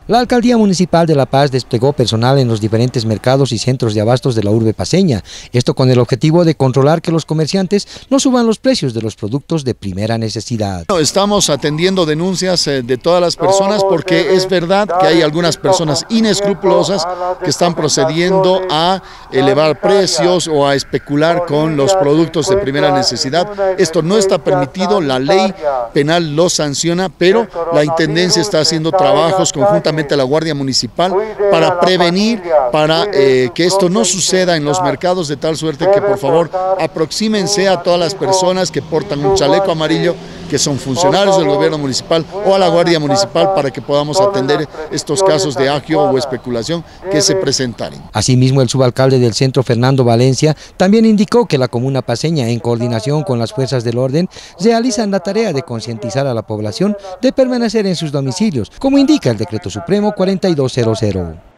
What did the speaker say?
La Alcaldía Municipal de La Paz desplegó personal en los diferentes mercados y centros de abastos de la urbe paceña, esto con el objetivo de controlar que los comerciantes no suban los precios de los productos de primera necesidad. Estamos atendiendo denuncias de todas las personas porque es verdad que hay algunas personas inescrupulosas que están procediendo a elevar precios o a especular con los productos de primera necesidad. Esto no está permitido, la ley penal lo sanciona, pero la Intendencia está haciendo trabajos conjuntamente a la Guardia Municipal para prevenir, para que esto no suceda en los mercados, de tal suerte que por favor aproxímense a todas las personas que portan un chaleco amarillo, que son funcionarios del gobierno municipal, o a la Guardia Municipal, para que podamos atender estos casos de agio o especulación que se presentaren. Asimismo, el subalcalde del centro, Fernando Valencia, también indicó que la comuna paceña, en coordinación con las fuerzas del orden, realizan la tarea de concientizar a la población de permanecer en sus domicilios, como indica el Decreto Supremo 4200.